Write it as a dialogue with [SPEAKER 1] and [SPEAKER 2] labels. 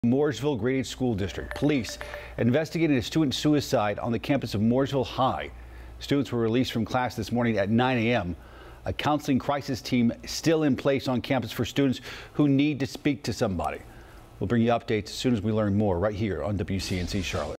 [SPEAKER 1] Mooresville Graded School District. Police investigated a student suicide on the campus of Mooresville High. Students were released from class this morning at 9 a.m. A counseling crisis team still in place on campus for students who need to speak to somebody. We'll bring you updates as soon as we learn more right here on WCNC Charlotte.